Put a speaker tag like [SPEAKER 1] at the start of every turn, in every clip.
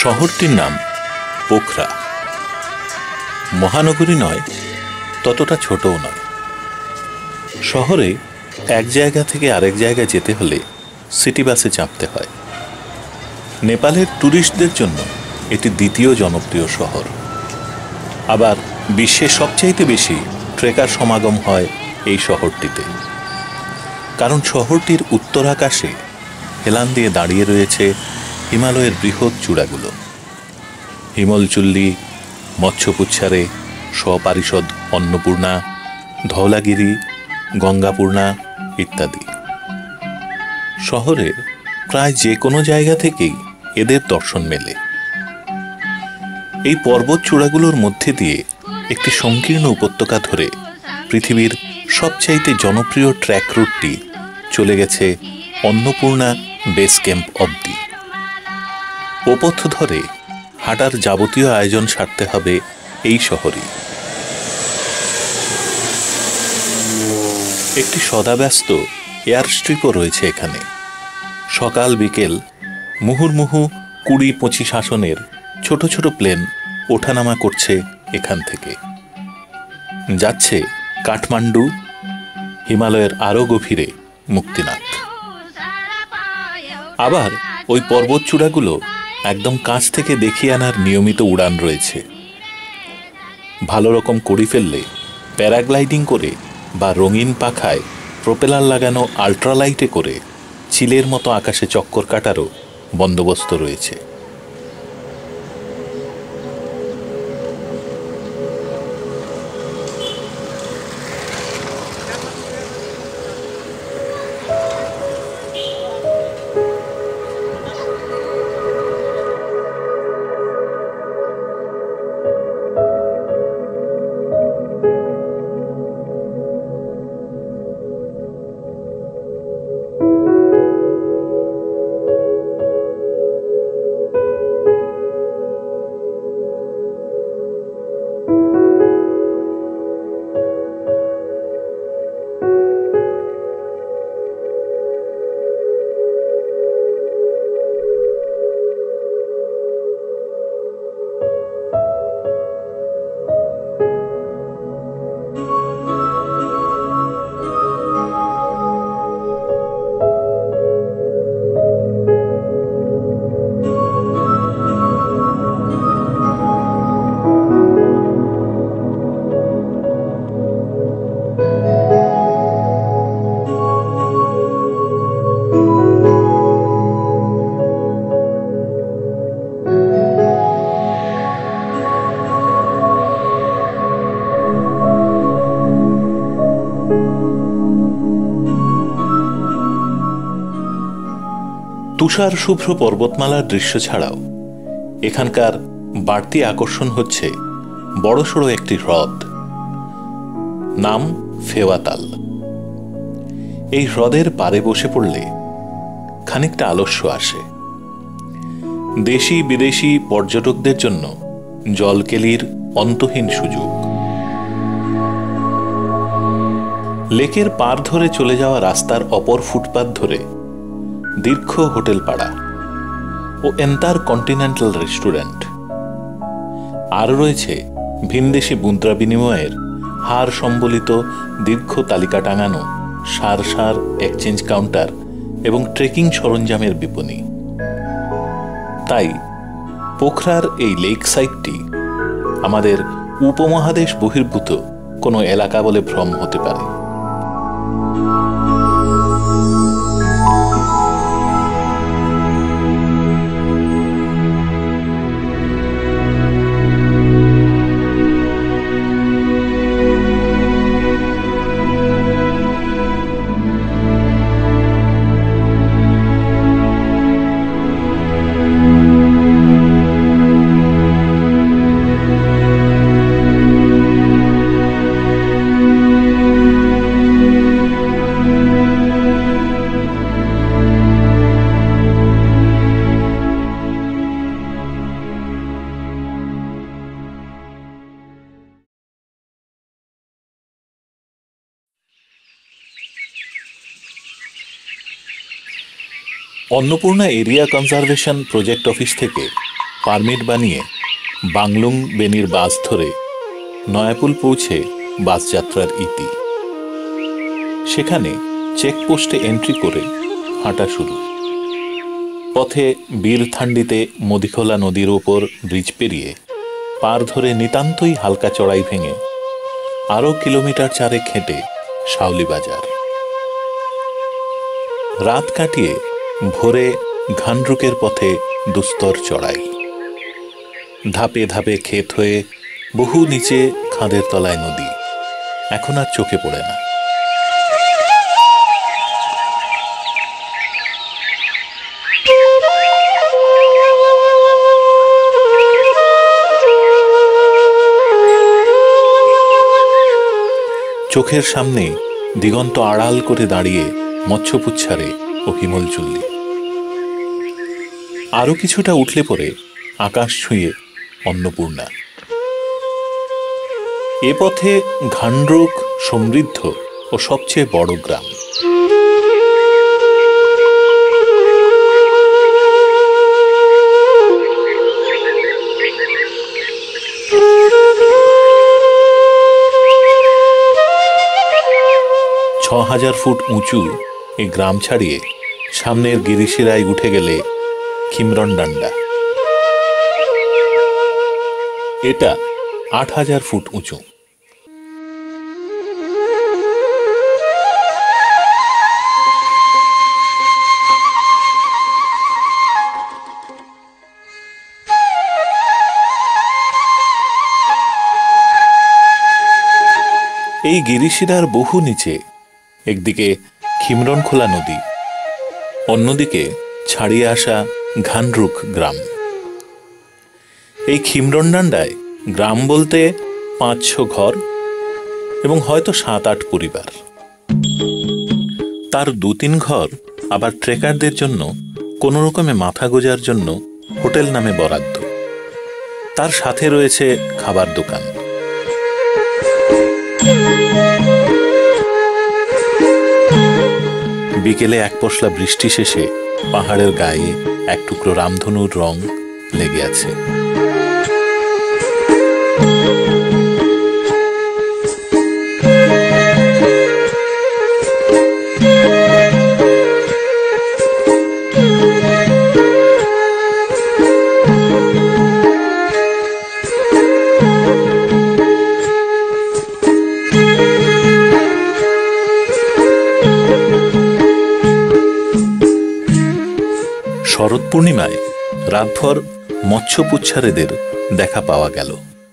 [SPEAKER 1] শহরটির নাম পোখরা। মহানগরী নয়, ততটা ছোটও নয়। শহরে এক জায়গা থেকে আরেক জায়গায় যেতে হলে সিটি বাসে চাপতে হয়। নেপালের ট্যুরিস্টদের জন্য এটি দ্বিতীয় জনপ্রিয় শহর। আবার বিশ্বের সবচাইতে বেশি ট্রেকার সমাগম হয় এই শহরটিতে, কারণ শহরটির উত্তরাকাশে হেলান দিয়ে দাঁড়িয়ে রয়েছে হিমালয়ের বৃহৎ চূড়াগুলো, হিমলচুল্লি, মৎস্যপুচ্ছারে, স্বপারিষদ অন্নপূর্ণা, ধওলাগিরি, গঙ্গাপূর্ণা ইত্যাদি। শহরের প্রায় যে কোনো জায়গা থেকেই এদের দর্শন মেলে। এই পর্বত চূড়াগুলোর মধ্যে দিয়ে একটি সংকীর্ণ উপত্যকা ধরে পৃথিবীর সবচাইতে জনপ্রিয় ট্র্যাক রুটটি চলে গেছে অন্নপূর্ণা বেস ক্যাম্প অবধি। ও পথ ধরে হাঁটার যাবতীয় আয়োজন সারতে হবে এই শহরেই। একটি সদাব্যস্ত এয়ার স্ট্রিপও রয়েছে এখানে। সকাল বিকেল মুহুর্মুহু 20-25 আসনের ছোট ছোট প্লেন ওঠানামা করছে এখান থেকে। যাচ্ছে কাঠমান্ডু, হিমালয়ের আরও গভীরে মুক্তিনাথ। আবার ওই পর্বত চূড়াগুলো একদম কাছ থেকে দেখিয়ে আনার নিয়মিত উড়ান রয়েছে। ভালো রকম করে ফেললে প্যারাগ্লাইডিং করে বা রঙিন পাখায় প্রোপেলার লাগানো আল্ট্রালাইটে করে চিলের মতো আকাশে চক্কর কাটারও বন্দোবস্ত রয়েছে। তুষার শুভ্র পর্বতমালার দৃশ্য ছাড়াও এখানকার বাড়তি আকর্ষণ হচ্ছে বড়সড় একটি হ্রদ, নাম ফেওয়াতাল। এই হ্রদের পাড়ে বসে পড়লে খানিকটা আলস্য আসে। দেশি বিদেশি পর্যটকদের জন্য জলকেলির অন্তহীন সুযোগ। লেকের পার ধরে চলে যাওয়া রাস্তার অপর ফুটপাত ধরে দীর্ঘ হোটেল পাড়া ও এন্টার কন্টিনেন্টাল রেস্টুরেন্ট। আর রয়েছে ভিনদেশি মুদ্রা বিনিময়ের হার সম্বলিত দীর্ঘ তালিকা টাঙানো সার সার এক্সচেঞ্জ কাউন্টার এবং ট্রেকিং সরঞ্জামের বিপণী। তাই পোখরার এই লেক সাইটটি আমাদের উপমহাদেশ বহির্ভূত কোনো এলাকা বলে ভ্রম হতে পারে। Annapurna area conservation project office থেকে পারমিট বানিয়ে বাংলুং বেনির বাস ধরে নয়াপুল পৌঁছে বাস যাত্রার ইতি। সেখানে চেকপোস্টে এন্ট্রি করে হাঁটা শুরু। পথে বীরথান্ডিতে মদিখোলা নদীর ওপর ব্রিজ পেরিয়ে পার ধরে নিতান্তই হালকা চড়াই ভেঙে আরও কিলোমিটার চারেক হেঁটে শাওলি বাজার। রাত কাটিয়ে ভোরে ঘানরুকের পথে দুস্তর চড়াই। ধাপে ধাপে ক্ষেত হয়ে বহু নিচে খাদের তলায় নদী, এখন আর চোখে পড়ে না। চোখের সামনে দিগন্ত আড়াল করে দাঁড়িয়ে মৎস্যপুচ্ছারে ও হিমলচুল্লি। আরো কিছুটা উঠলে পরে আকাশ ছুঁয়ে অন্নপূর্ণা। এ পথে ঘানরুক সমৃদ্ধ ও সবচেয়ে বড় গ্রাম। ৬,০০০ ফুট উঁচু এই গ্রাম ছাড়িয়ে সামনের গিরিশিরায় উঠে গেলে খিমরনডান্ডা। এটা ৮,০০০ ফুট উঁচু। এই গিরিশিরার বহু নিচে একদিকে খিমরনখোলা নদী, অন্যদিকে ছাড়িয়ে আসা ঘানরুক গ্রাম। এই খিমরনডান্ডায় গ্রাম বলতে ৫০০ ঘর এবং হয়তো ৭-৮ পরিবার। তার ২-৩ ঘর আবার ট্রেকারদের জন্য কোনো রকমে মাথা গোজার জন্য হোটেল নামে বরাদ্দ। তার সাথে রয়েছে খাবার দোকান। বিকেলে এক পশলা বৃষ্টি শেষে পাহাড়ের গায়ে এক টুকরো রামধনুর রং লেগে আছে। শরৎ পূর্ণিমায় রাতভর মৎস্যপুচ্ছারেদের দেখা পাওয়া গেল।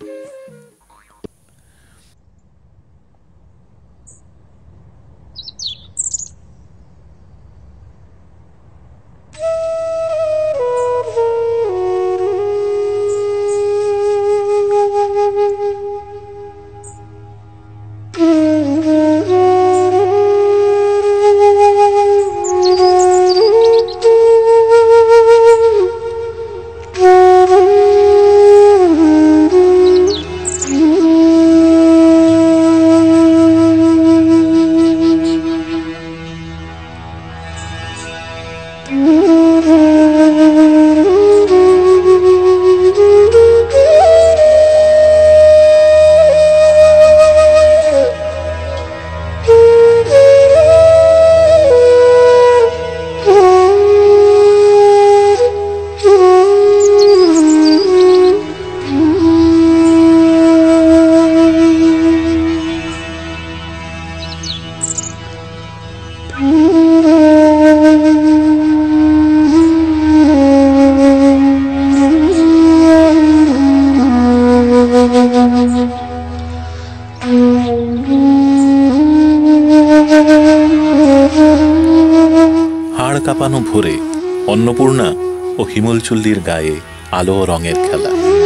[SPEAKER 1] কাঁপানো ভোরে অন্নপূর্ণা ও হিমলচুল্লির গায়ে আলো ও রঙের খেলা।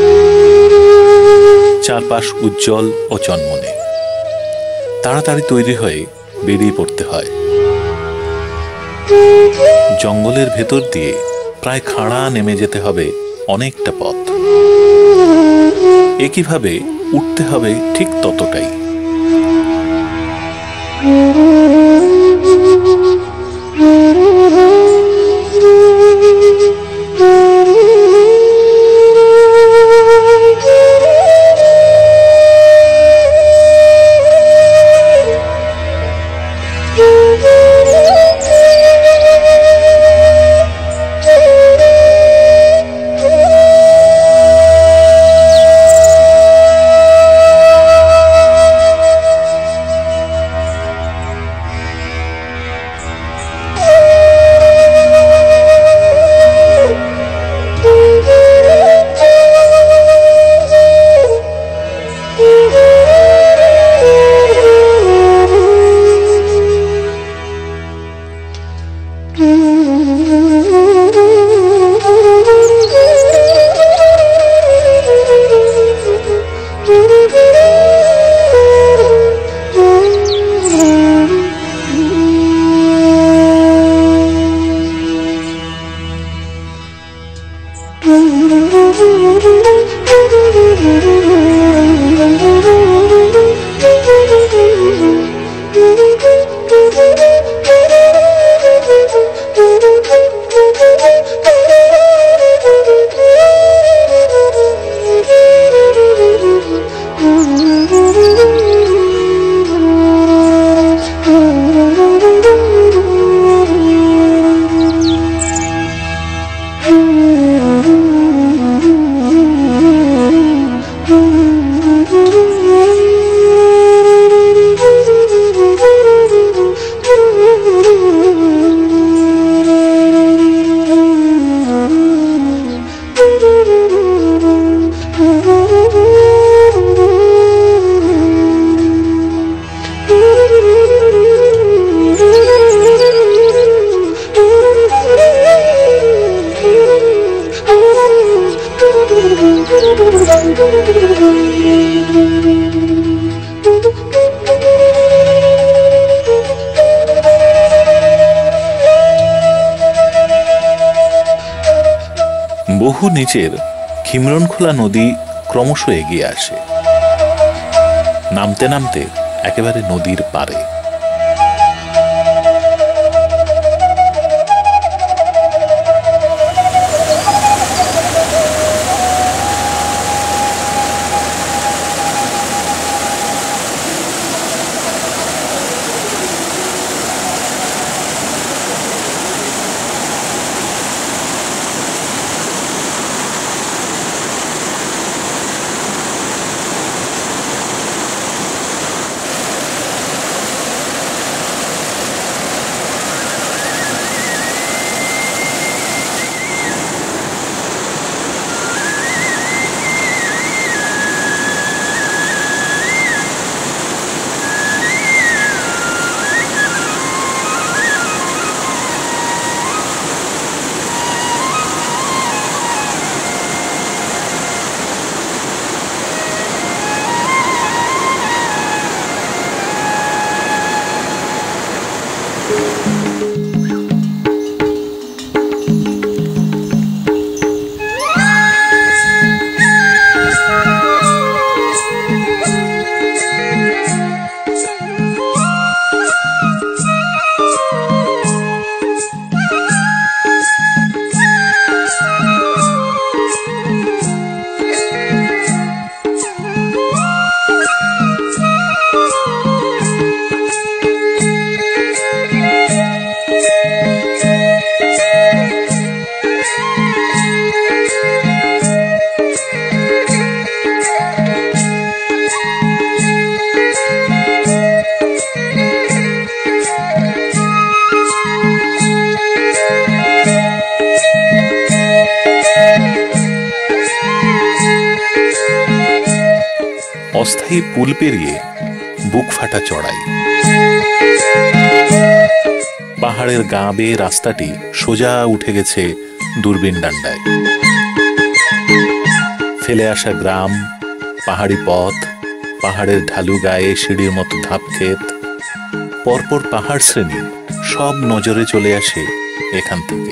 [SPEAKER 1] চারপাশ উজ্জ্বল ও চনমনে। তাড়াতাড়ি তৈরি হয়ে বেরিয়ে পড়তে হয়। জঙ্গলের ভেতর দিয়ে প্রায় খাড়া নেমে যেতে হবে অনেকটা পথ। একইভাবে উঠতে হবে ঠিক ততটাই। নিচের খিমরনখোলা নদী ক্রমশ এগিয়ে আসে, নামতে নামতে একেবারে নদীর পারে। অস্থায়ী পুল পেরিয়ে বুক ফাটা চড়াই। পাহাড়ের গা বেয়ে রাস্তাটি সোজা উঠে গেছে দূরবীন ডান্ডায়। ফেলে আসা গ্রাম, পাহাড়ি পথ, পাহাড়ের ঢালু গায়ে সিঁড়ির মতো ধাপ ক্ষেত, পরপর পাহাড় শ্রেণী সব নজরে চলে আসে এখান থেকে।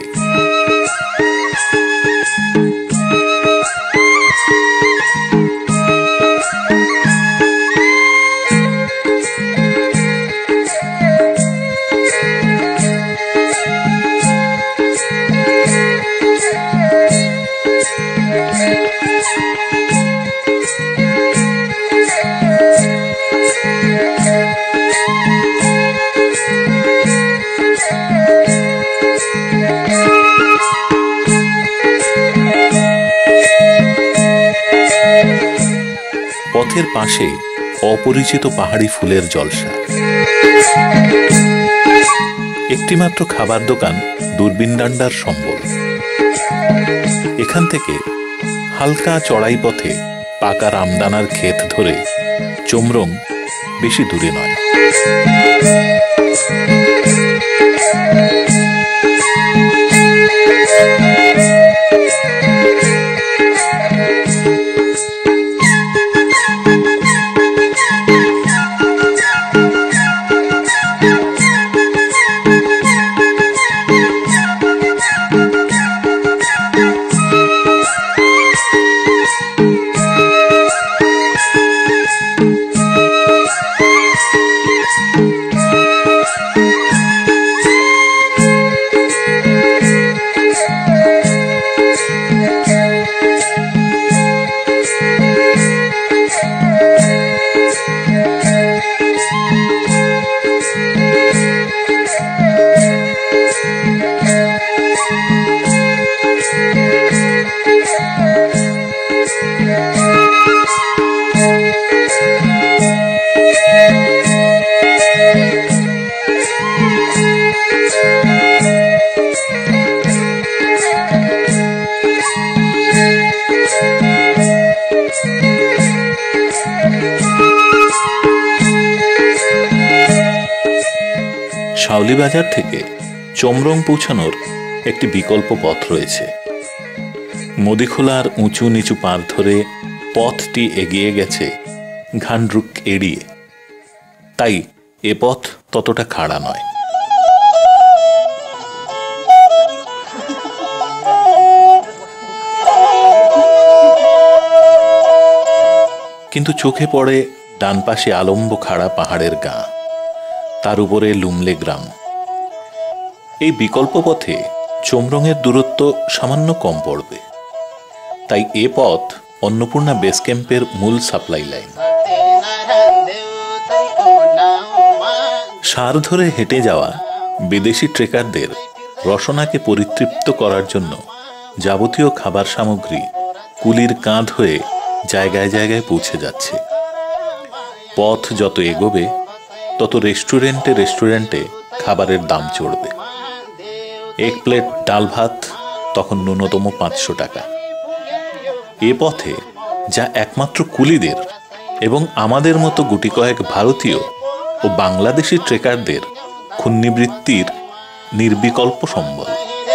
[SPEAKER 1] পথের পাশে অপরিচিত পাহাড়ি ফুলের জলসা। একটিমাত্র খাবার দোকান দূরবীন ডান্ডার সম্বল। এখান থেকে হালকা চড়াই পথে পাকা রামদানার ক্ষেত ধরে চোমরং বেশি দূরে নয়। শাওলি বাজার থেকে চোমরং পৌঁছানোর একটি বিকল্প পথ রয়েছে। নদীখোলার উঁচু নিচু পার ধরে পথটি এগিয়ে গেছে ঘানরুক এড়িয়ে, তাই এ পথ ততটা খাড়া নয়। কিন্তু চোখে পড়ে ডান পাশে আলম্ব খাড়া পাহাড়ের গা, তার উপরে লুমলে গ্রাম। এই বিকল্প পথে চোমরঙের দূরত্ব সামান্য কম পড়বে, তাই এ পথ অন্নপূর্ণা বেস ক্যাম্পের মূল সাপ্লাই লাইন। সার ধরে হেঁটে যাওয়া বিদেশি ট্রেকারদের রসনাকে পরিতৃপ্ত করার জন্য যাবতীয় খাবার সামগ্রী কুলির কাঁধ হয়ে জায়গায় জায়গায় পৌঁছে যাচ্ছে। পথ যত এগোবে তত রেস্টুরেন্টে রেস্টুরেন্টে খাবারের দাম চড়বে। এক প্লেট ডাল ভাত তখন ন্যূনতম 500 টাকা। এ পথে যা একমাত্র কুলিদের এবং আমাদের মতো গুটি কয়েক ভারতীয় ও বাংলাদেশি ট্রেকারদের ক্ষুণ্ণিবৃত্তির নির্বিকল্প সম্বল।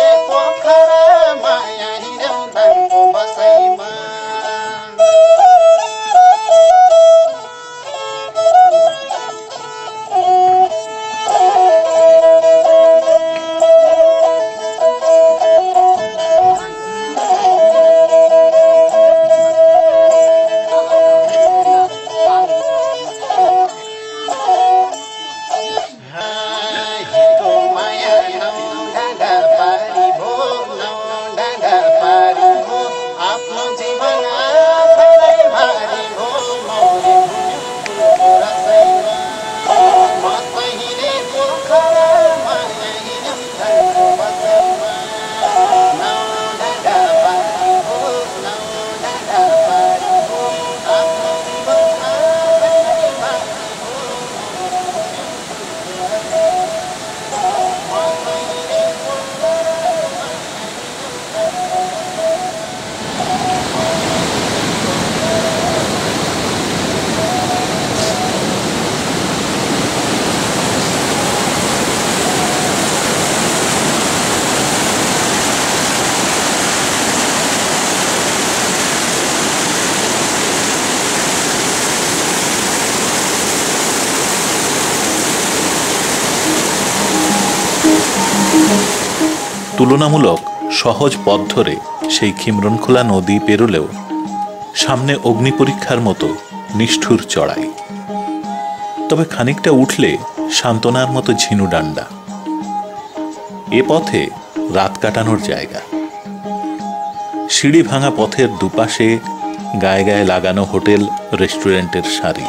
[SPEAKER 1] তুলনামূলক সহজ পথ ধরে সেই খিমরনখোলা নদী পেরোলেও সামনে অগ্নি পরীক্ষার মতো নিষ্ঠুর চড়াই। তবে খানিকটা উঠলে সান্ত্বনার মতো ঝিনুডান্ডা। এ পথে রাত কাটানোর জায়গা। সিঁড়ি ভাঙা পথের দুপাশে গায়ে গায়ে লাগানো হোটেল রেস্টুরেন্টের সারি।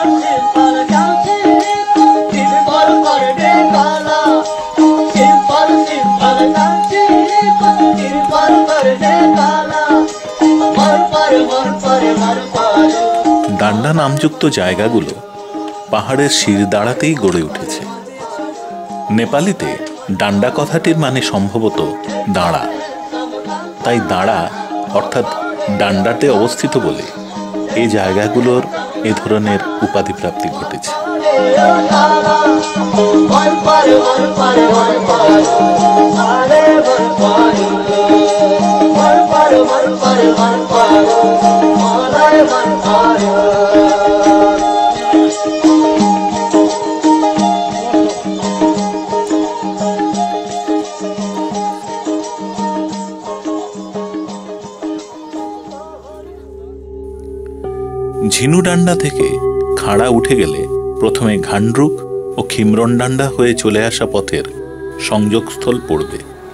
[SPEAKER 1] ডান্ডা নামযুক্ত জায়গাগুলো পাহাড়ের শির দাঁড়াতেই গড়ে উঠেছে। নেপালিতে ডান্ডা কথাটির মানে সম্ভবত দাঁড়া, তাই দাঁড়া অর্থাৎ ডান্ডাতে অবস্থিত বলে এই জায়গাগুলোর এ ধরনের উপাধি প্রাপ্তি ঘটেছে। ঝিনুডান্ডা থেকে খাড়া উঠে গেলে প্রথমে ঘান্ডরুক ও খিমরনডান্ডা হয়ে চলে আসা পথের সংযোগস্থল পড়বে।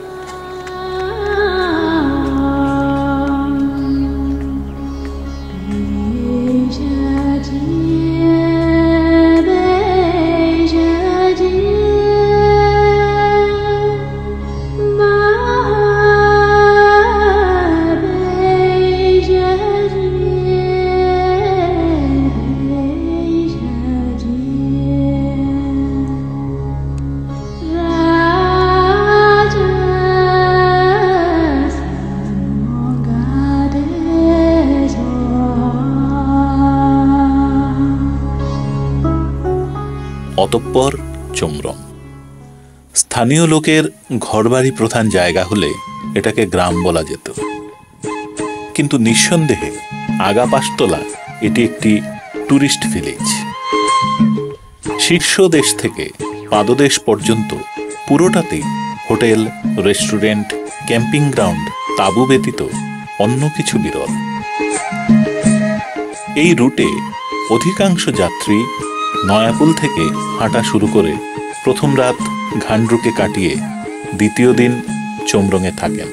[SPEAKER 1] অতঃপর চোমরং। স্থানীয় লোকের ঘরবাড়ি প্রধান জায়গা হলে এটাকে গ্রাম বলা যেত, কিন্তু নিঃসন্দেহে আগাপাশতলা এটি একটি ট্যুরিস্ট ভিলেজ। শীর্ষদেশ থেকে পাদদেশ পর্যন্ত পুরোটাতেই হোটেল, রেস্টুরেন্ট, ক্যাম্পিং গ্রাউন্ড, তাঁবু ব্যতীত অন্য কিছু বিরল। এই রুটে অধিকাংশ যাত্রী নয়াপুল থেকে হাঁটা শুরু করে প্রথম রাত ঘান্ড্রুকে কাটিয়ে দ্বিতীয় দিন চোমরঙে থাকেন।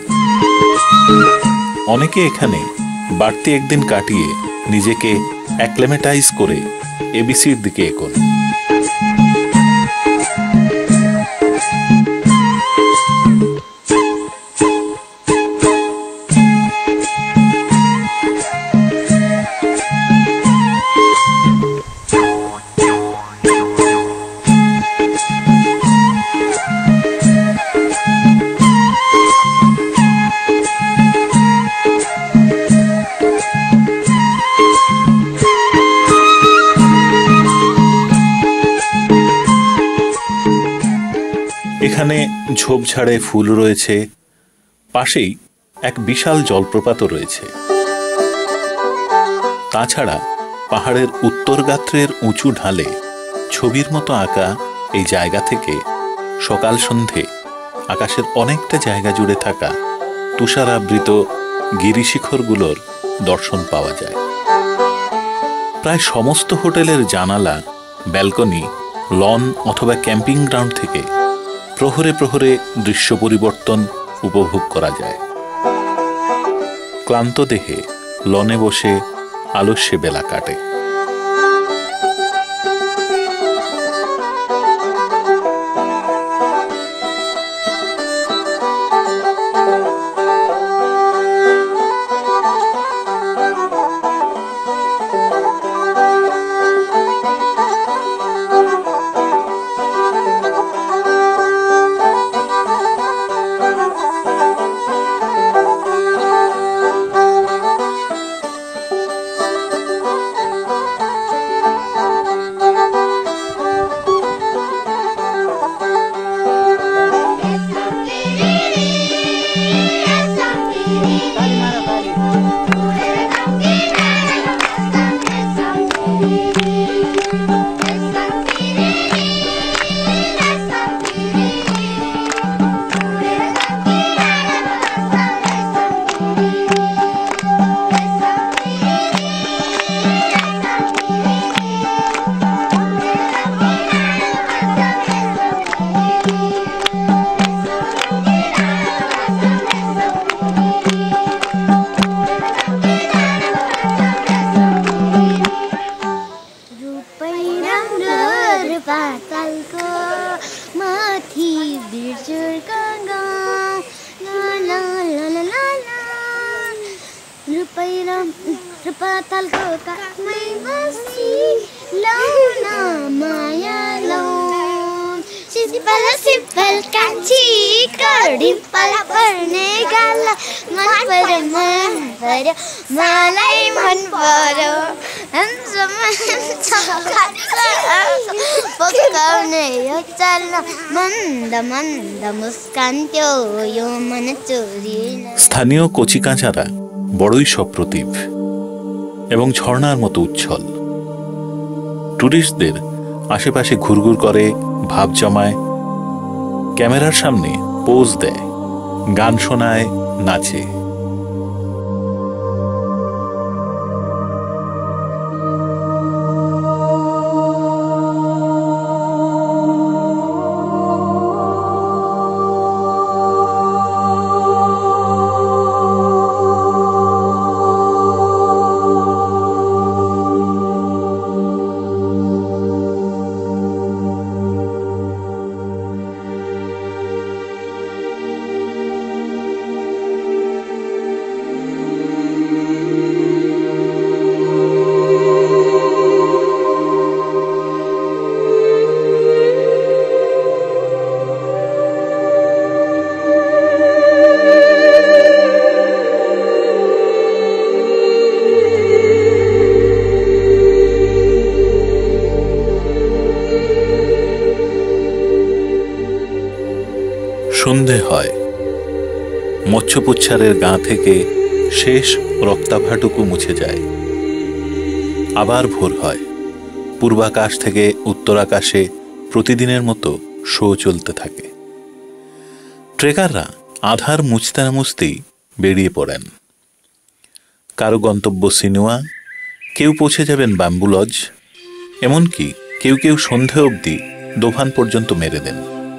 [SPEAKER 1] অনেকে এখানে বাড়তি একদিন কাটিয়ে নিজেকে অ্যাক্লেমেটাইজ করে এবিসির দিকে এগোন। এখানে ঝোপঝাড়ে ফুল রয়েছে, পাশেই এক বিশাল জলপ্রপাতও রয়েছে। তাছাড়া পাহাড়ের উত্তর গাত্রের উঁচু ঢালে ছবির মতো আঁকা এই জায়গা থেকে সকাল সন্ধে আকাশের অনেকটা জায়গা জুড়ে থাকা তুষারাবৃত গিরিশিখরগুলোর দর্শন পাওয়া যায়। প্রায় সমস্ত হোটেলের জানালা, ব্যালকনি, লন অথবা ক্যাম্পিং গ্রাউন্ড থেকে প্রহরে প্রহরে দৃশ্য পরিবর্তন উপভোগ করা যায়। ক্লান্ত দেহে লনে বসে আলস্যে বেলা কাটে। স্থানীয় কচিকাঁচারা বড়ই সপ্রতিভ এবং ঝর্ণার মতো উচ্ছল। টুরিস্টদের আশেপাশে ঘুরঘুর করে, ভাব জমায়, ক্যামেরার সামনে পোজ দেয়, গান শোনায়, নাচে। সন্ধে হয়, মৎস্যপুচ্ছারের গা থেকে শেষ রক্তাভাটুকু মুছে যায়। আবার ভোর হয়, পূর্বাকাশ থেকে উত্তরাকাশে প্রতিদিনের মতো শো চলতে থাকে। ট্রেকাররা আধার মুছতে না মুছতেই বেরিয়ে পড়েন। কারো গন্তব্য সিনুয়া, কেউ পৌঁছে যাবেন ব্যাম্বু লজ, এমনকি কেউ কেউ সন্ধে অবধি দোভান পর্যন্ত মেরে দেন।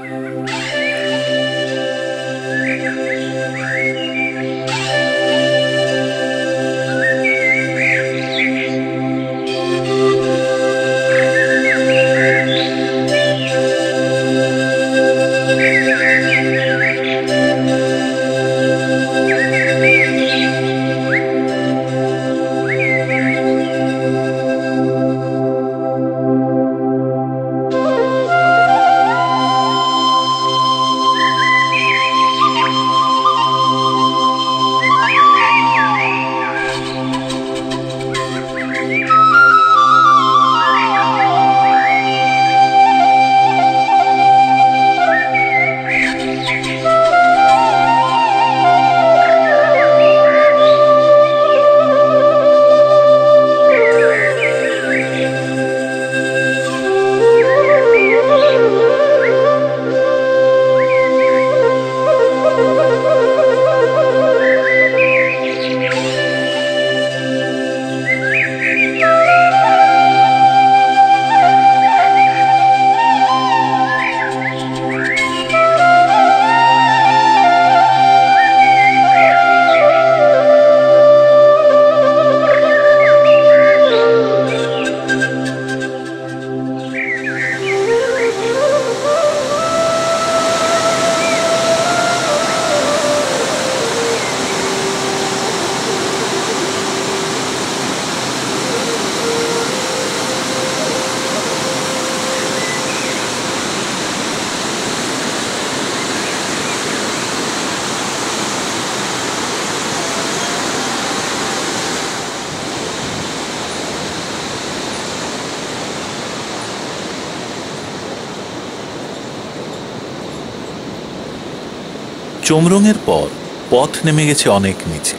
[SPEAKER 1] চোমরঙের পর পথ নেমে গেছে অনেক নিচে।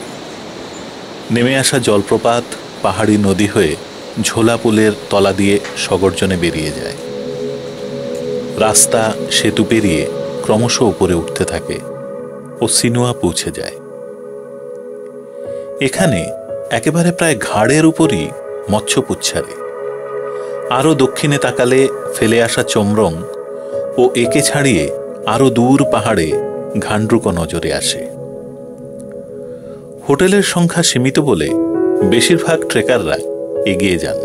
[SPEAKER 1] নেমে আসা জলপ্রপাত পাহাড়ি নদী হয়ে ঝোলা পুলের তলা দিয়ে সগর্জনে বেরিয়ে যায়। রাস্তা সেতু পেরিয়ে ক্রমশ উপরে উঠতে থাকে ও সিনুয়া পৌঁছে যায়। এখানে একেবারে প্রায় ঘাড়ের উপরই মৎস্যপুচ্ছারে। আরো দক্ষিণে তাকালে ফেলে আসা চোমরং ও একে ছাড়িয়ে আরো দূর পাহাড়ে ঘান্ড্রুকো নজরে আসে। হোটেলের সংখ্যা সীমিত বলে বেশিরভাগ ট্রেকাররা এগিয়ে যান।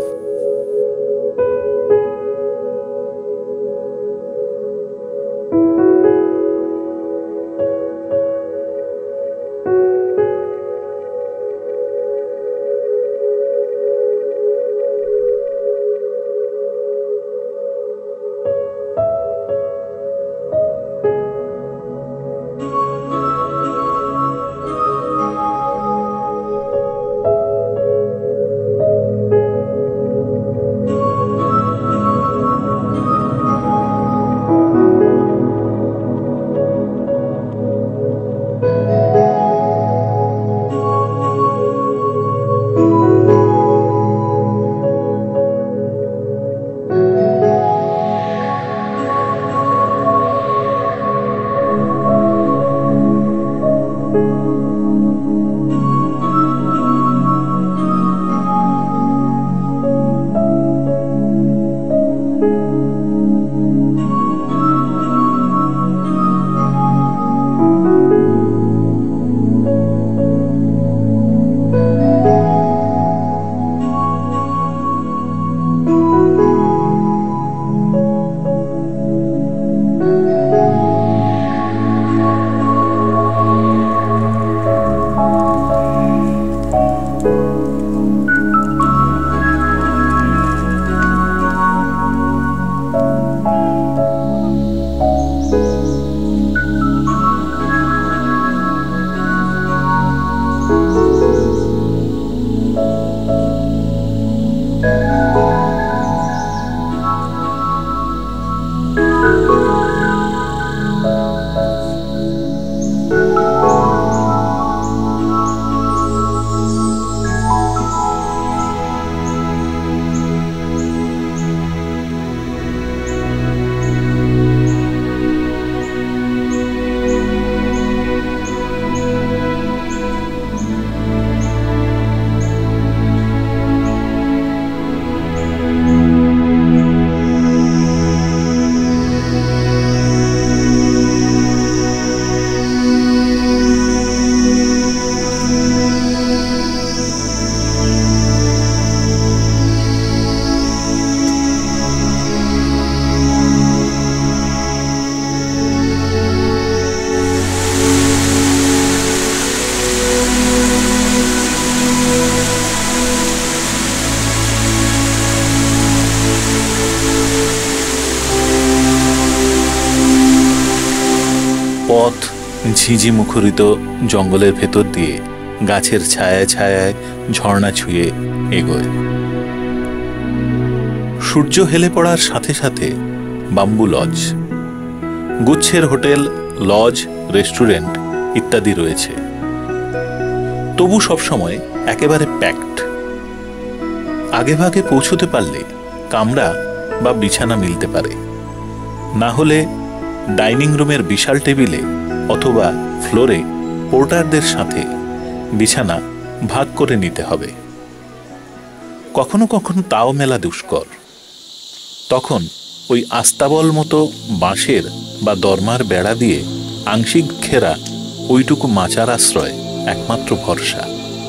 [SPEAKER 1] পথ ঝিঝি মুখরিত জঙ্গলের ভেতর দিয়ে গাছের ছায়ায় ছায়ায় ঝর্ণা ছুঁয়ে এগোয়। সূর্য হেলে পড়ার সাথে সাথে বাম্বু লজ, গুচ্ছের হোটেল, লজ, রেস্টুরেন্ট ইত্যাদি রয়েছে। তবু সবসময় একেবারে প্যাকড। আগেভাগে পৌঁছতে পারলে কামরা বা বিছানা মিলতে পারে, না হলে ডাইনিং রুমের বিশাল টেবিলে অথবা ফ্লোরে পোর্টারদের সাথে বিছানা ভাগ করে নিতে হবে। কখনো কখনো তাও মেলা দুষ্কর। তখন ওই আস্তাবল মতো বাঁশের বা দরমার বেড়া দিয়ে আংশিক ঘেরা ওইটুকু মাচার আশ্রয় একমাত্র ভরসা।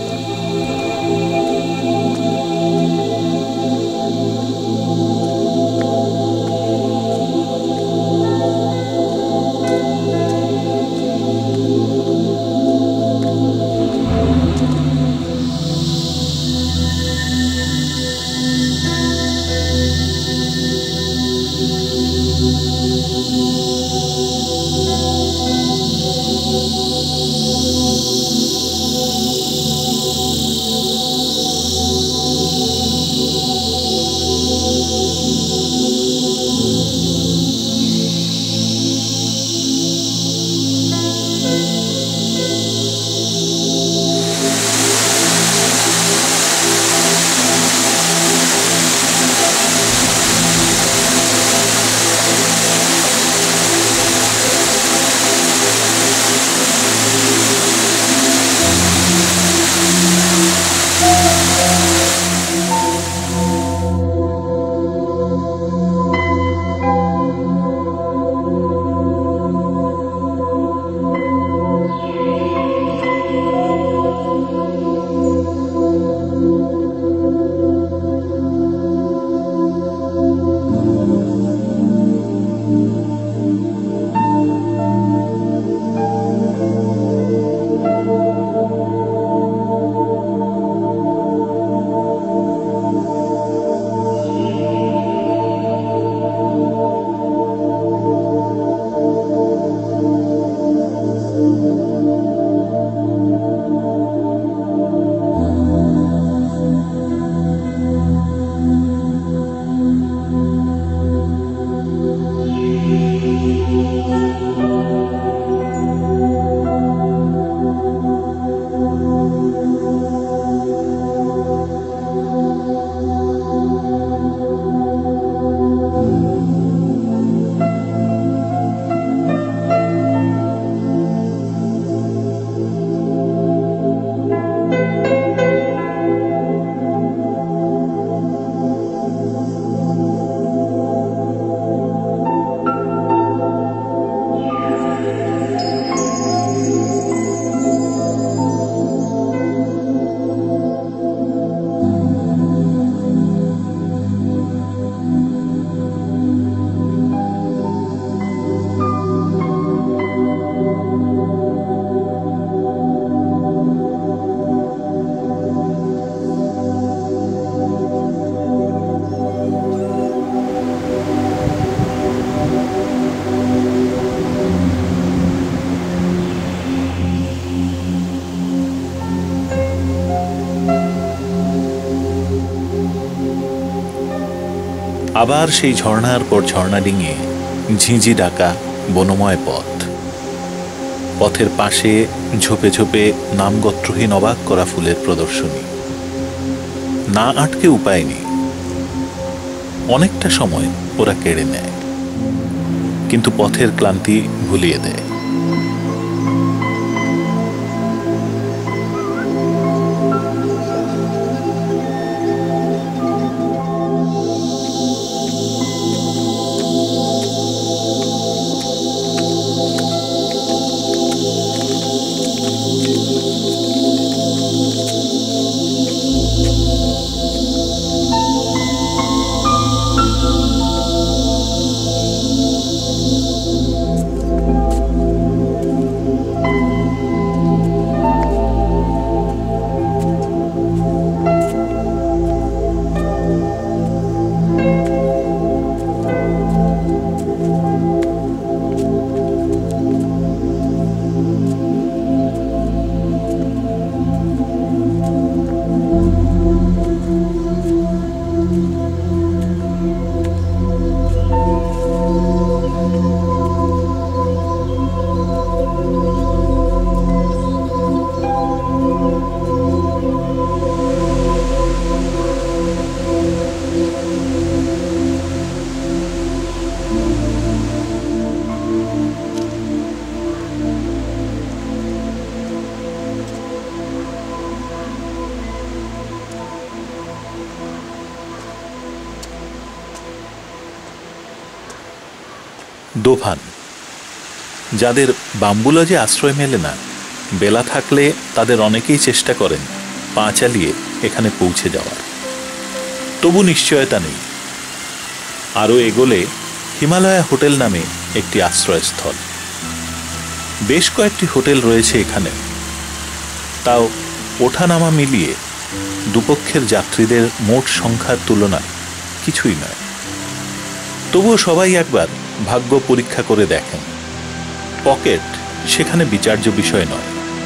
[SPEAKER 1] আবার সেই ঝর্ণার পর ঝর্ণা ডিঙিয়ে ঝিঁঝি ডাকা বনময় পথ। পথের পাশে ঝোপে ঝোপে নামগোত্রহীন অবাক করা ফুলের প্রদর্শনী। না আটকে উপায় নেই, অনেকটা সময় ওরা কেড়ে নেয়, কিন্তু পথের ক্লান্তি ভুলিয়ে দেয়। দোভান, যাদের বাম্বুলজে আশ্রয় মেলে না, বেলা থাকলে তাদের অনেকেই চেষ্টা করেন পা চালিয়ে এখানে পৌঁছে যাওয়ার, তবু নিশ্চয়তা নেই। আরও এগোলে হিমালয়া হোটেল নামে একটি আশ্রয়স্থল। বেশ কয়েকটি হোটেল রয়েছে এখানে, তাও ওঠানামা মিলিয়ে দুপক্ষের যাত্রীদের মোট সংখ্যার তুলনায় কিছুই নয়। তবুও সবাই একবার ভাগ্য পরীক্ষা করে দেখেন। পকেট সেখানে বিচার্য বিষয় নয়।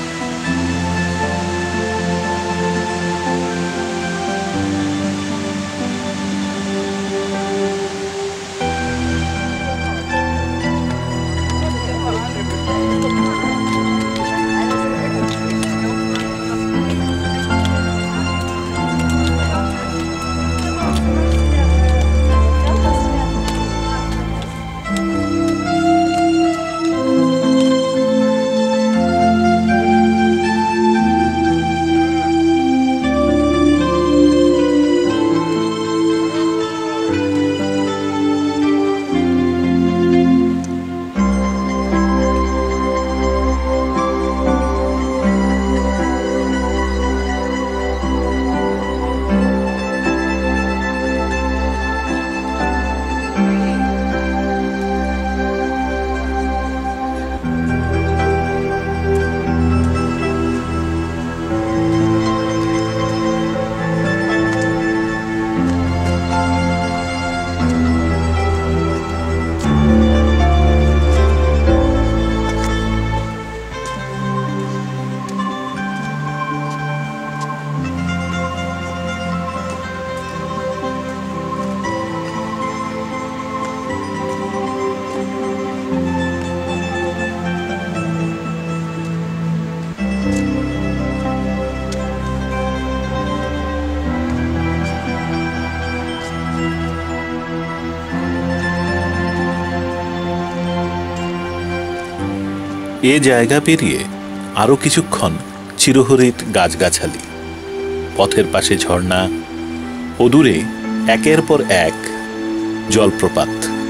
[SPEAKER 1] এ জায়গা পেরিয়ে আরো কিছুক্ষণ চিরহরিত গাছগাছালি, পথের পাশে ঝর্ণা ও দূরে একের পর এক জলপ্রপাত।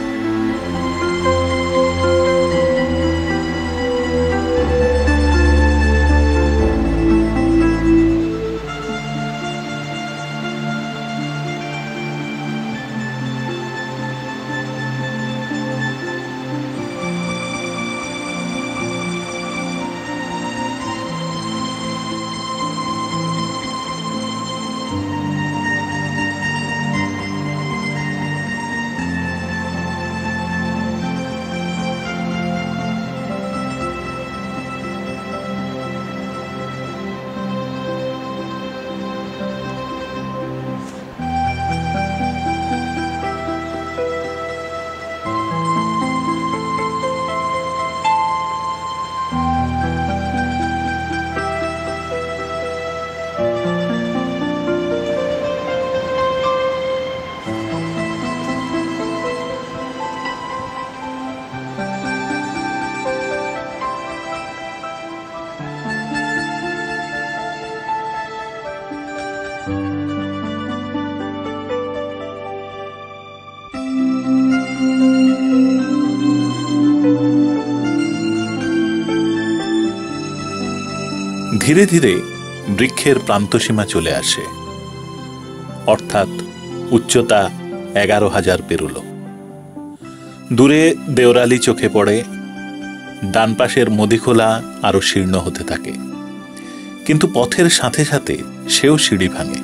[SPEAKER 1] ধীরে ধীরে বৃক্ষের প্রান্তসীমা চলে আসে, অর্থাৎ উচ্চতা 11,000 পেরুল। দূরে দেওরালি চোখে পড়ে, ডান পাশের মদিখোলা আরো শীর্ণ হতে থাকে, কিন্তু পথের সাথে সাথে সেও সিঁড়ি ভাঙে।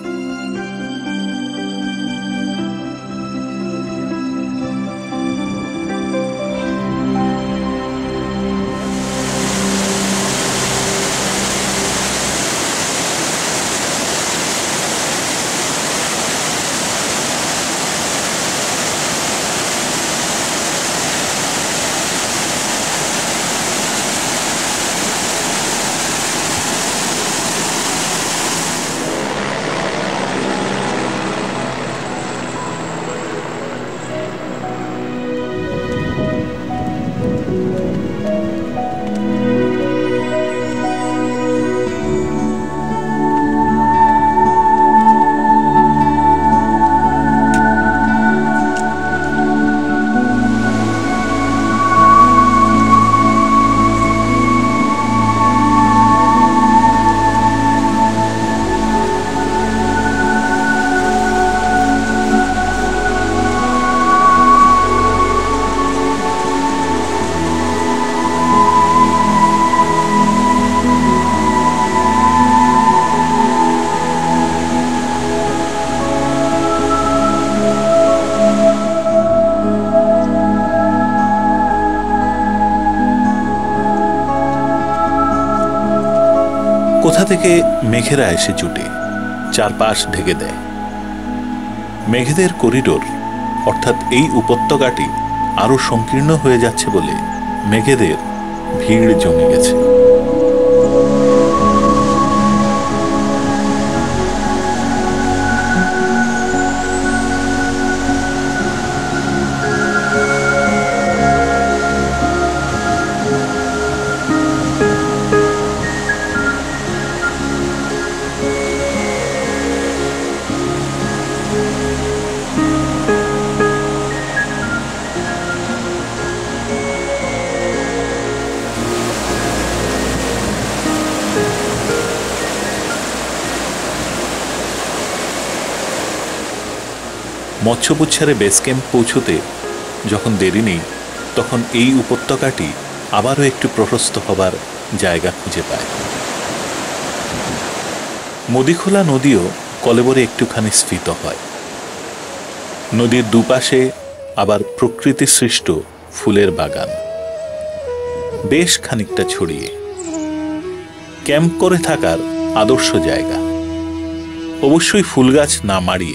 [SPEAKER 1] কোথা থেকে মেঘেরা এসে জুটে, চারপাশ ঢেকে দেয়। মেঘেদের করিডোর অর্থাৎ এই উপত্যকাটি আরো সংকীর্ণ হয়ে যাচ্ছে বলে মেঘেদের ভিড় জমে গেছে। মৎস্যপুচ্ছারে বেস ক্যাম্প পৌঁছতে যখন দেরি নেই, তখন এই উপত্যকাটি আবারও একটু প্রশস্ত হবার জায়গা খুঁজে পায়। মদিখোলা নদীও কলেবরে একটুখানি স্ফীত হয়। নদীর দুপাশে আবার প্রকৃতি সৃষ্ট ফুলের বাগান বেশ খানিকটা ছড়িয়ে, ক্যাম্প করে থাকার আদর্শ জায়গা, অবশ্যই ফুল গাছ না মাড়িয়ে।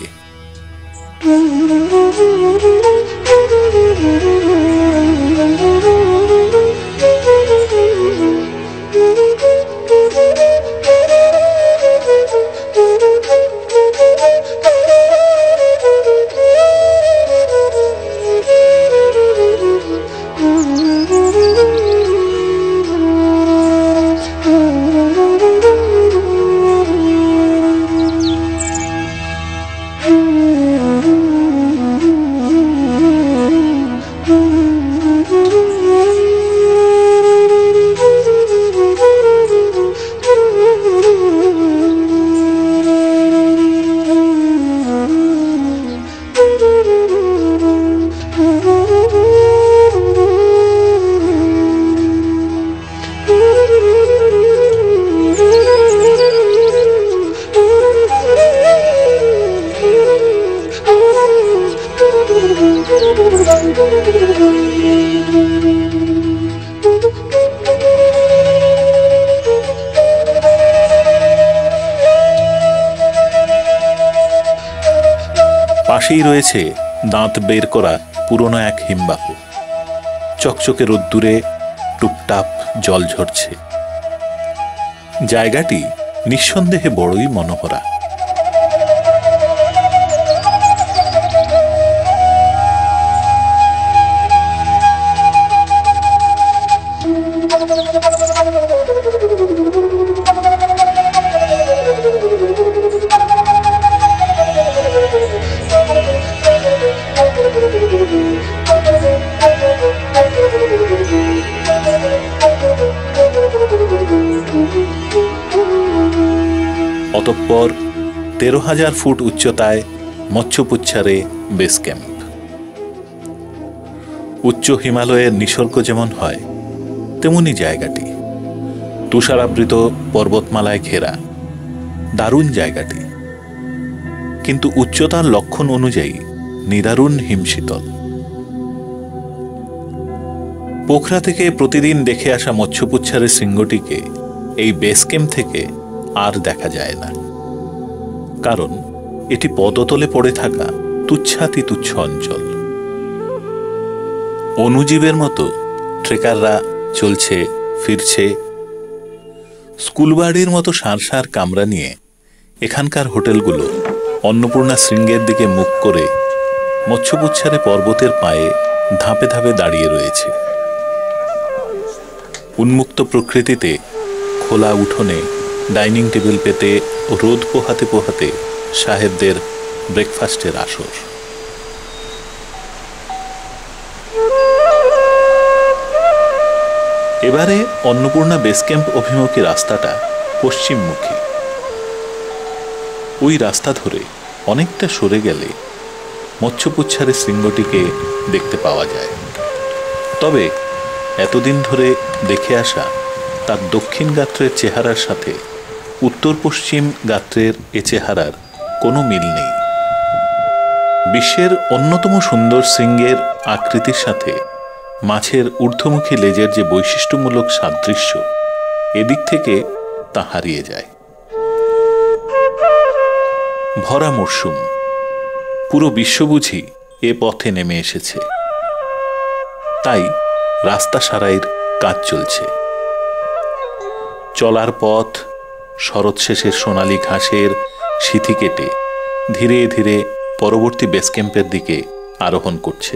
[SPEAKER 1] পাশেই রয়েছে দাঁত বের করা পুরনো এক হিমবাহ, চকচকে রোদ্দুরে টুপটাপ জল ঝরছে। জায়গাটি নিঃসন্দেহে বড়ই মনোহরা। অতঃপর 13,000 ফুট উচ্চতায় মৎস্যপুচ্ছারে বেস ক্যাম্প। উচ্চ হিমালয়ের নিসর্গ যেমন হয় তেমনি জায়গাটি, তুষারাবৃত পর্বতমালায় ঘেরা দারুণ জায়গাটি, কিন্তু উচ্চতার লক্ষণ অনুযায়ী নিদারুণ হিমশীতল। পোখরা থেকে প্রতিদিন দেখে আসা মৎস্যপুচ্ছারের শৃঙ্গটিকে এই বেস ক্যাম্প থেকে আর দেখা যায় না, কারণ এটি পদতলে পড়ে থাকা তুচ্ছাতি তুচ্ছ অঞ্চল। অনুজীবের মতো ট্রেকাররা চলছে ফিরছে, স্কুলবাড়ির মতো সার সার কামরা নিয়ে এখানকার হোটেলগুলো অন্নপূর্ণা শৃঙ্গের দিকে মুখ করে মৎস্যপুচ্ছারে পর্বতের পায়ে ধাপে ধাপে দাঁড়িয়ে রয়েছে। উন্মুক্ত প্রকৃতিতে খোলা উঠোনে ডাইনিং টেবিল পেতে ও রোদ পোহাতে পোহাতে সাহেবদের ব্রেকফাস্টের আসর। এবারে অন্নপূর্ণা বেস ক্যাম্প অভিমুখী রাস্তাটা পশ্চিমমুখী। ওই রাস্তা ধরে অনেকটা সরে গেলে মৎস্যপুচ্ছারের শৃঙ্গটিকে দেখতে পাওয়া যায়। তবে এতদিন ধরে দেখে আসা তার দক্ষিণ গাত্রের চেহারার সাথে উত্তর পশ্চিম গাত্রের এ চেহারার কোনো মিল নেই। বিশ্বের অন্যতম সুন্দর শৃঙ্গের আকৃতির সাথে মাছের ঊর্ধ্বমুখী লেজের যে বৈশিষ্ট্যমূলক সাদৃশ্য, এদিক থেকে তা হারিয়ে যায়। ভরা মরশুম, পুরো বিশ্ব বুঝি এ পথে নেমে এসেছে, তাই রাস্তা সারাইয়ের কাজ চলছে। চলার পথ শরৎ শেষের সোনালী ঘাসের সিথি কেটে ধীরে ধীরে পরবর্তী বেস ক্যাম্পের দিকে আরোহণ করছে।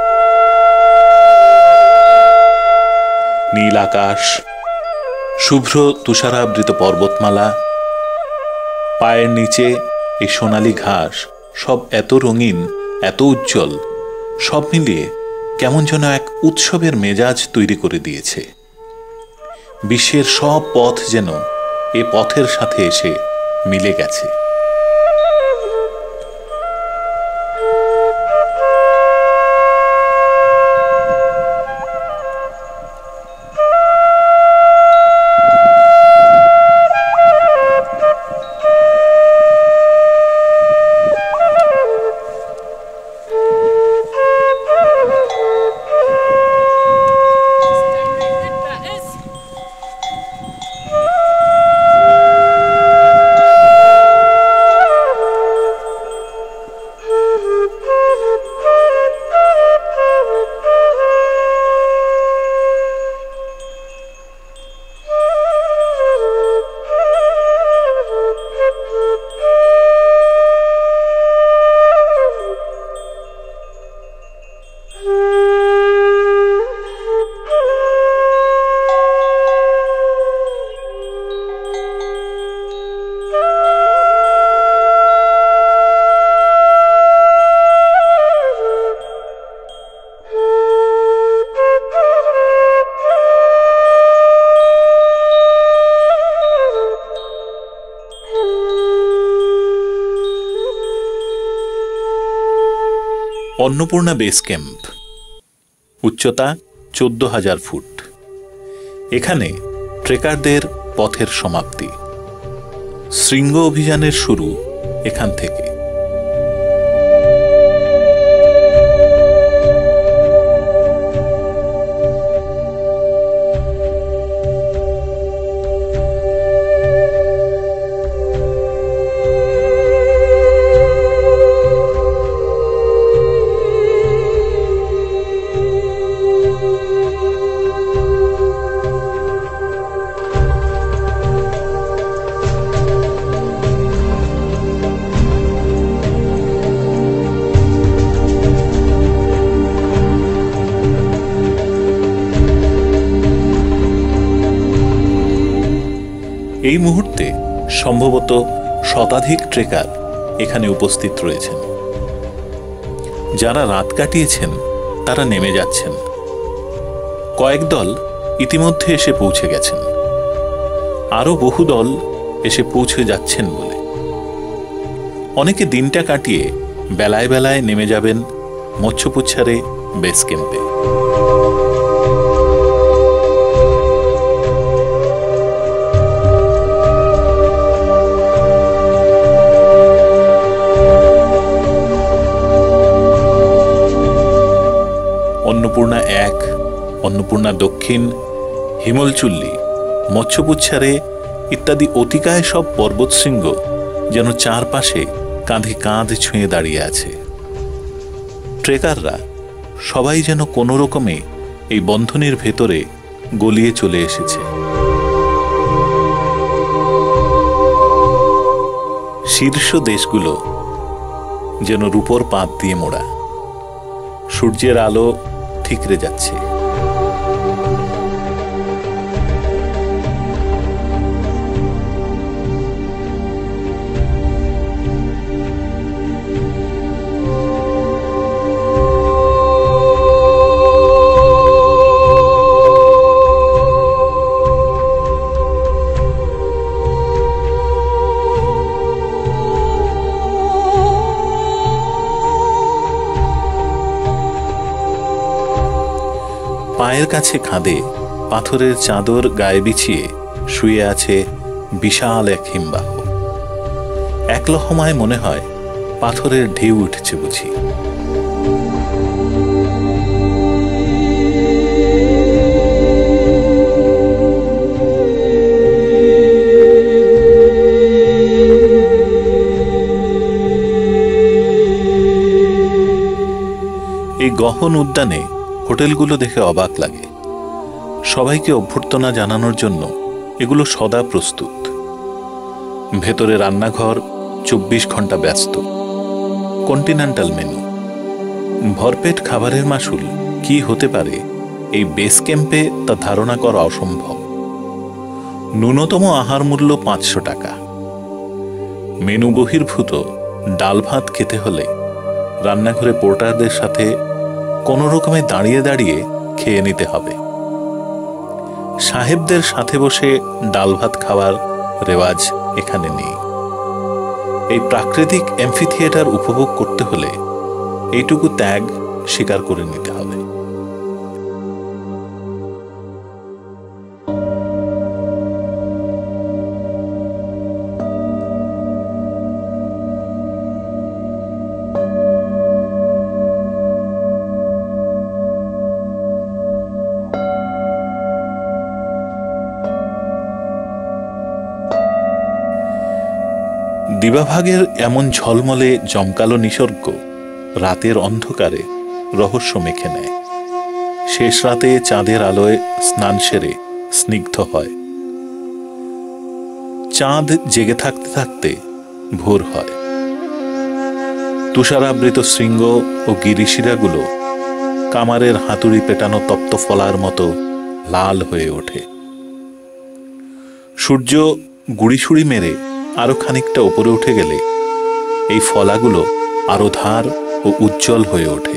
[SPEAKER 1] নীল আকাশ, শুভ্র তুষারাবৃত পর্বতমালা, পায়ের নিচে এই সোনালী ঘাস, সব এত রঙিন, এত উজ্জ্বল, সব মিলিয়ে কেমন যেন এক উৎসবের মেজাজ তৈরি করে দিয়েছে। বিশ্বের সব পথ যেন এ পথের সাথে এসে মিলে গেছে। অন্নপূর্ণা বেস ক্যাম্প, উচ্চতা 14,000 ফুট। এখানে ট্রেকারদের পথের সমাপ্তি, শৃঙ্গ অভিযানের শুরু এখান থেকে। এই মুহূর্তে সম্ভবত শতাধিক ট্রেকার এখানে উপস্থিত রয়েছেন। যারা রাত কাটিয়েছেন তারা নেমে যাচ্ছেন। কয়েক দল ইতিমধ্যে এসে পৌঁছে গেছেন, আরো বহু দল এসে পৌঁছে যাচ্ছেন বলে। অনেকে দিনটা কাটিয়ে বেলায় বেলায় নেমে যাবেন মৎস্যপুচ্ছারে বেস ক্যাম্পে। অন্নপূর্ণা 1, অন্নপূর্ণা দক্ষিণ, হিমলচুল্লি, মৎস্যপুচ্ছারে ইত্যাদি অতিকায় সব পর্বতশৃঙ্গ যেন চারপাশে কাঁধে কাঁধ ছুঁয়ে দাঁড়িয়ে আছে। ট্রেকাররা সবাই যেন কোনো রকমে এই বন্ধনের ভেতরে গলিয়ে চলে এসেছে। শীর্ষ দেশগুলো যেন রূপোর পাত দিয়ে মোড়া, সূর্যের আলো ঠিকরে যাচ্ছে। পায়ের কাছে খাদে পাথরের চাদর গায়ে বিছিয়ে শুয়ে আছে বিশাল এক হিমবাহ। এক লহমায় মনে হয় পাথরের ঢেউ উঠছে বুঝি। গহন উদ্যানে হোটেলগুলো দেখে অবাক লাগে। সবাইকে অভ্যর্থনা জানানোর জন্য এগুলো সদা প্রস্তুত। ভেতরে রান্নাঘর 24 ঘন্টা ব্যস্ত। Continental menu. ভরপেট খাবারের মাসুল কি হতে পারে এই বেস ক্যাম্পে তা ধারণা করা অসম্ভব। ন্যূনতম আহার মূল্য 500 টাকা। মেনু বহির্ভূত ডাল ভাত খেতে হলে রান্নাঘরে পোর্টারদের সাথে কোনো রকমে দাঁড়িয়ে দাঁড়িয়ে খেয়ে নিতে হবে। সাহেবদের সাথে বসে ডাল ভাত খাওয়ার রেওয়াজ এখানে নেই। এই প্রাকৃতিক অ্যাম্ফিথিয়েটার উপভোগ করতে হলে এইটুকু ত্যাগ স্বীকার করে নিতে হবে। দিবাভাগের এমন ঝলমলে জমকালো নিসর্গ রাতের অন্ধকারে রহস্য মেখে নেয়। শেষ রাতে চাঁদের আলোয় স্নান সেরে স্নিগ্ধ হয়। চাঁদ জেগে থাকতে থাকতে ভোর হয়। তুষারাবৃত শৃঙ্গ ও গিরিশিরাগুলো কামারের হাতুড়ি পেটানো তপ্ত ফলার মতো লাল হয়ে ওঠে। সূর্য গুড়িছুড়ি মেরে আরো খানিকটা উপরে উঠে গেলে এই ফলাগুলো আরো ধার ও উজ্জ্বল হয়ে ওঠে।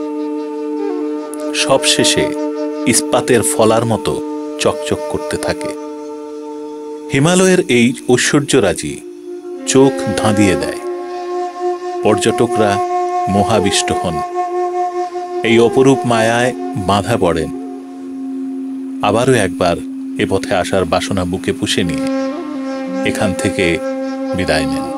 [SPEAKER 1] সবশেষে ইস্পাতের ফলার মতো চকচক করতে থাকে। হিমালয়ের এই ঐশ্বর্যরাজি চোখ ধাঁধিয়ে দেয়। পর্যটকরা মোহাবিষ্ট হন। এই অপরূপ মায়ায় বাঁধা পড়েন। আবারও একবার এ পথে আসার বাসনা বুকে পুষে নিয়ে এখান থেকে বিদায় নেন।